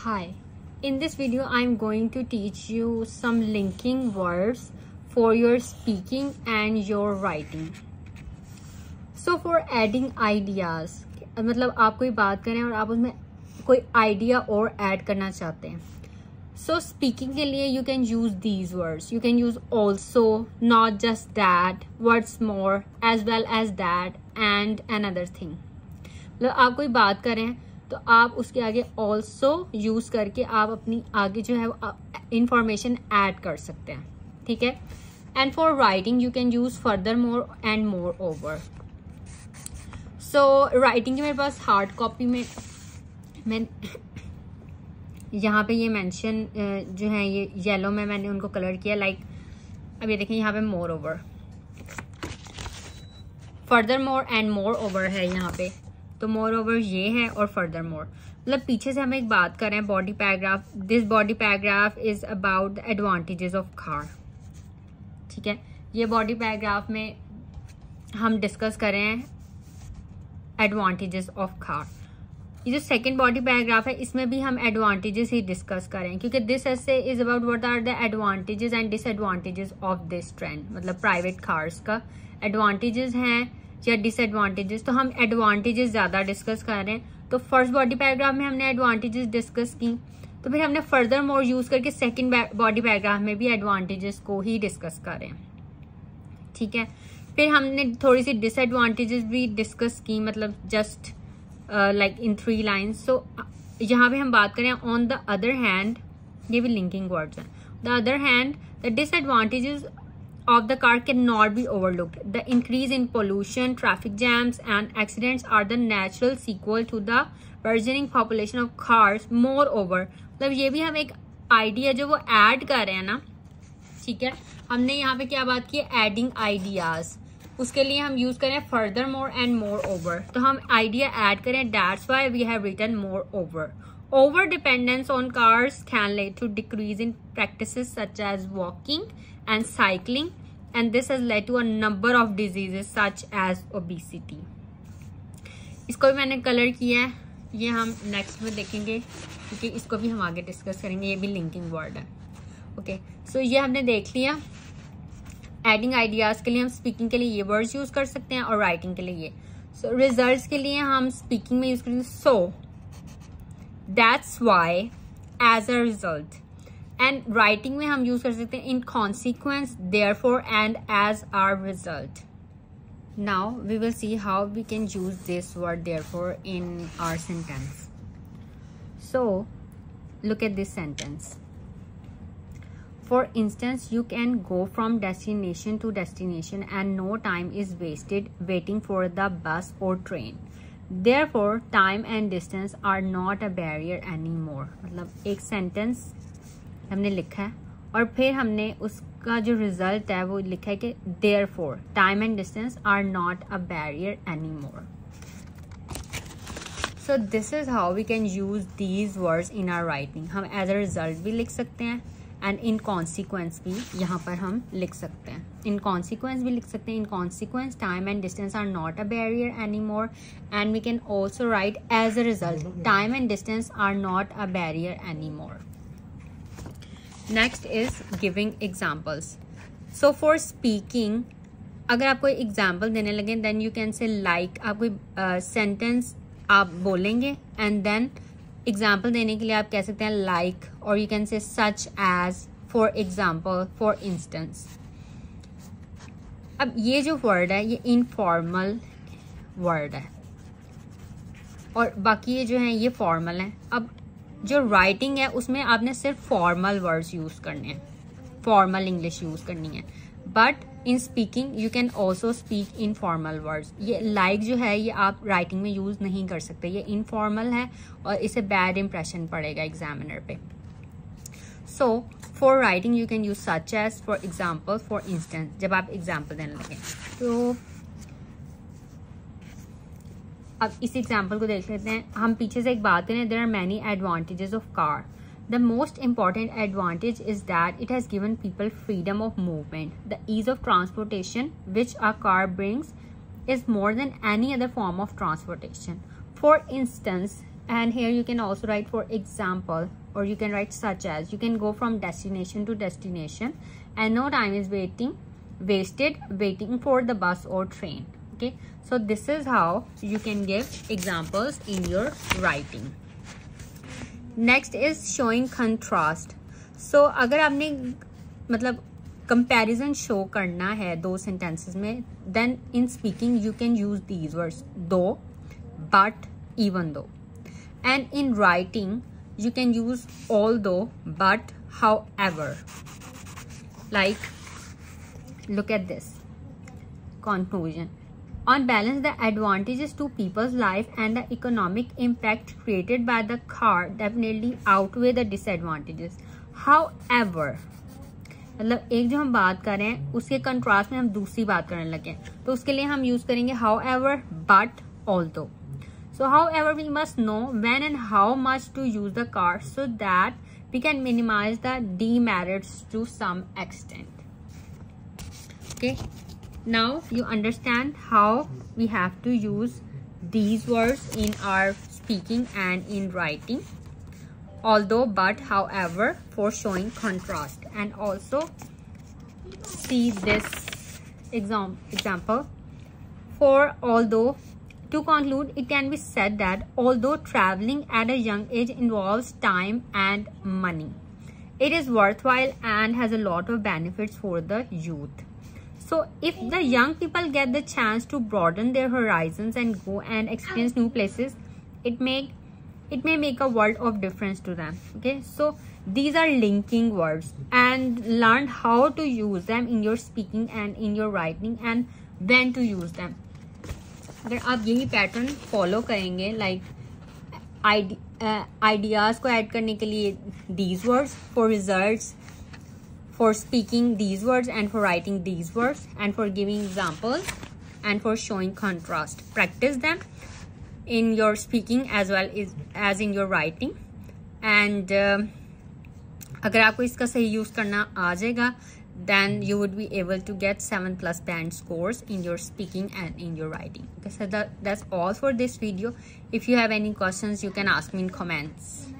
Hi, in this video I'm going to teach you some linking words for your speaking and your writing. So for adding ideas, मतलब आप कोई बात करें और आप उसमें कोई आइडिया और ऐड करना चाहते हैं. So speaking के लिए you can use these words. You can use also, not just that, what's more, as well as that, and another thing. मतलब आप कोई बात करें तो आप उसके आगे also यूज करके आप अपनी आगे जो है इंफॉर्मेशन ऐड कर सकते हैं. ठीक है. And for writing you can use furthermore and moreover. So writing की मेरे पास हार्ड कॉपी में मैं यहाँ पे ये मेंशन जो है ये येलो में मैंने उनको कलर किया. लाइक अब ये देखें यहाँ पे moreover, furthermore and moreover है यहाँ पे. तो मोर ओवर ये है और फर्दर मोर मतलब पीछे से हम एक बात कर रहे हैं body paragraph. This body paragraph is about the advantages of car. ठीक है. ये बॉडी पैराग्राफ में हम डिस्कस कर रहे हैं एडवांटेजेस ऑफ कार. ये जो सेकंड बॉडी पैराग्राफ है इसमें भी हम एडवांटेजेस ही डिस्कस कर रहे हैं क्योंकि this essay is about what are the advantages and disadvantages of this trend. मतलब प्राइवेट कार्स का एडवांटेजेस हैं या डिसएडवांटेजेस. तो हम एडवांटेजेस ज्यादा डिस्कस कर रहे हैं. तो फर्स्ट बॉडी पैराग्राफ में हमने एडवांटेजेस डिस्कस की, तो फिर हमने फर्दर मोर यूज करके सेकंड बॉडी पैराग्राफ में भी एडवांटेजेस को ही डिस्कस कर रहे हैं. ठीक है. फिर हमने थोड़ी सी डिसएडवांटेजेस भी डिस्कस की, मतलब just like in 3 lines. So यहाँ पे हम बात करें ऑन द अदर हैंड, ये भी लिंकिंग वर्ड्स हैं. The other hand the disadvantages of the car cannot be overlooked. The increase in pollution, traffic jams and accidents are the natural sequel to the burgeoning population of cars. Moreover, मतलब ये भी हम एक idea जो वो add कर रहे हैं ना. ठीक है. हमने यहाँ पे क्या बात की है, एडिंग आइडियाज. उसके लिए हम यूज करें furthermore and moreover. तो हम आइडिया ऐड करें, that's why we have written moreover. Over dependence on cars can lead to decrease in practices such as walking and cycling, and this has led to a number of diseases such as obesity. इसको भी मैंने colour किया है, ये हम next में देखेंगे क्योंकि इसको भी हम आगे डिस्कस करेंगे. ये भी लिंकिंग वर्ड है. ओके. सो ये हमने देख लिया. एडिंग आइडियाज के लिए हम स्पीकिंग के लिए ये वर्ड्स यूज कर सकते हैं और राइटिंग के लिए ये. सो रिजल्ट्स के लिए हम स्पीकिंग में यूज करेंगे सो, that's why, as a result. And writing में हम यूज कर सकते हैं in consequence, therefore and as a result. Now we will see how we can use this word therefore in our sentence. So look at this sentence. For instance, you can go from destination to destination and no time is wasted waiting for the bus or train. Therefore, time and distance are not a barrier anymore. मतलब एक sentence हमने लिखा है और फिर हमने उसका जो रिजल्ट है वो लिखा है कि therefore, time and distance are not a barrier anymore. So this is how we can use these words in our writing. हम as a result भी लिख सकते हैं एंड इन कॉन्सिक्वेंस भी यहाँ पर हम लिख सकते हैं. इन कॉन्सिक्वेंस भी लिख सकते हैं. In consequence time and distance are not a barrier any more and we can also write as a result time and distance are not a barrier any more. Next is giving examples. So for speaking अगर आप कोई example देने लगे then you can say like. आप कोई sentence आप बोलेंगे and then example देने के लिए आप कह सकते हैं लाइक, और you can say such as, for example, for instance. अब ये जो वर्ड है ये इनफॉर्मल वर्ड है और बाकी ये जो है ये फॉर्मल है. अब जो राइटिंग है उसमें आपने सिर्फ फॉर्मल वर्ड्स यूज करने हैं, फॉर्मल इंग्लिश यूज करनी है. But in speaking you can also speak informal words. ये लाइक जो है ये आप राइटिंग में यूज नहीं कर सकते, ये इनफॉर्मल है और इससे बैड इंप्रेशन पड़ेगा एग्जामिनर पे. So for writing you can use such as, for example, for instance जब आप एग्जाम्पल देने लगे. तो अब इस एग्जाम्पल को देख लेते हैं. हम पीछे से एक बात करें, there are many advantages of car. The most important advantage is that it has given people freedom of movement. The ease of transportation which a car brings is more than any other form of transportation. For instance, and here you can also write for example, or you can write such as. You can go from destination to destination and no time is wasted waiting for the bus or train. Okay, so this is how you can give examples in your writing. Next is showing contrast. So अगर आपने मतलब comparison show करना है दो sentences में, then in speaking you can use these words, though, but, even though. And in writing you can use although, but, however. Like, look at this conclusion. On balance, the advantages to people's life and the economic impact created by the car definitely outweigh the disadvantages. However, मतलब एक जो हम बात कर रहे हैं उसके contrast में हम दूसरी बात करने लगे, तो उसके लिए हम यूज करेंगे however, but, although. So however, we must know when and how much to use the car so that we can minimize the demerits to some extent. Okay, now you understand how we have to use these words in our speaking and in writing. Although, but, however, for showing contrast. And also see this example for although. To conclude, it can be said that although traveling at a young age involves time and money, it is worthwhile and has a lot of benefits for the youth. So if the young people get the chance to broaden their horizons and go and experience new places, it may make a world of difference to them. Okay, so these are linking words, and learn how to use them in your speaking and in your writing and when to use them. अगर आप यही pattern follow करेंगे, like ideas को add करने के लिए these words, for results, for speaking these words, and for writing these words, and for giving examples, and for showing contrast, practice them in your speaking as well as in your writing. And अगर आपको इसका सही use करना आ जाएगा, then you would be able to get 7+ band scores in your speaking and in your writing. Okay, so that's all for this video. If you have any questions, you can ask me in comments.